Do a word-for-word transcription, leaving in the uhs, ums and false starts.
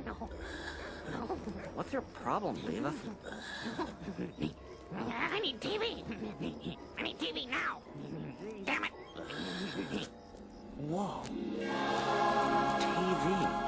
What's your problem, Beavis? I need T V. I need T V now. Damn it. Whoa. T V.